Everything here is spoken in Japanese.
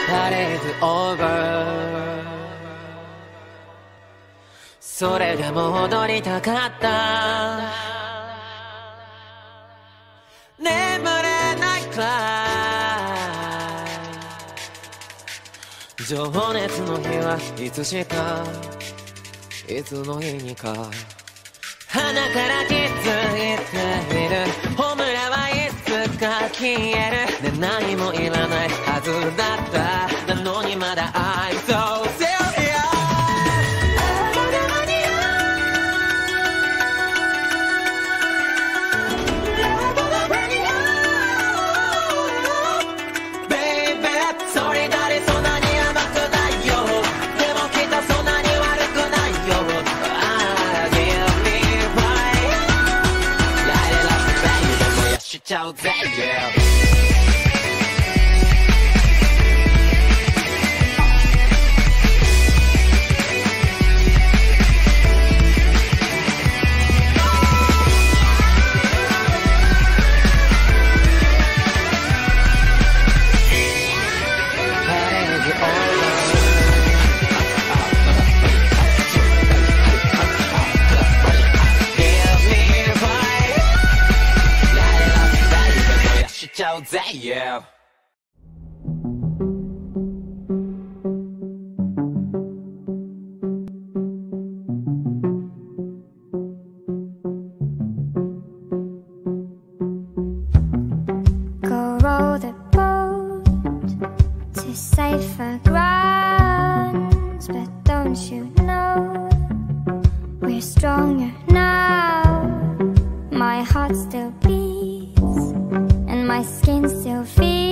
パレードオーバー。それでも踊りたかった。眠れないくらい情熱の日はいつしかいつの日にか鼻から気づいているホムラはいつか消える、ね、何もいらないはずだったなのにまだ I'm so serious。 Baby それ誰そんなに甘くないよ、でもきっとそんなに悪くないよ。しちゃうぜ、yeah。しちゃうぜ、yeah。 Go row the boat to safer grounds, but don't you know we're stronger now? My heart still beats and my skin still feels